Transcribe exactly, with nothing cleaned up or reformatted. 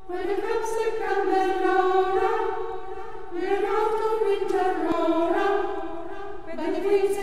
When it comes to candelora'r, we're out of winterora'r. When the winds